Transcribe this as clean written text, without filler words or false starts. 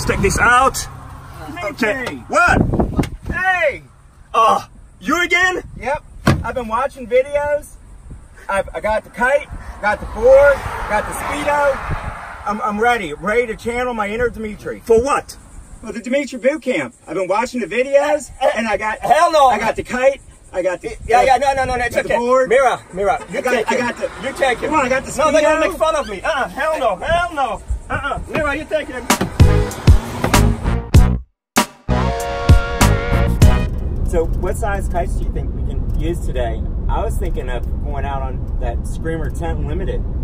Let's take this out. Okay. What? Hey! You again? Yep. I've been watching videos. I got the kite, got the board, got the Speedo. I'm ready. Ready to channel my inner Dimitri. For what? Well, the Dimitri Boot Camp. I've been watching the videos, and I got... Hell no! I got the kite. I got the... No, it's okay. The board. Mira, you I got the... You take it. Come on, I got the Speedo. No, they're gonna make fun of me. Hell no. Mira, you take it. So what size kites do you think we can use today? I was thinking of going out on that Screamer Tent Limited.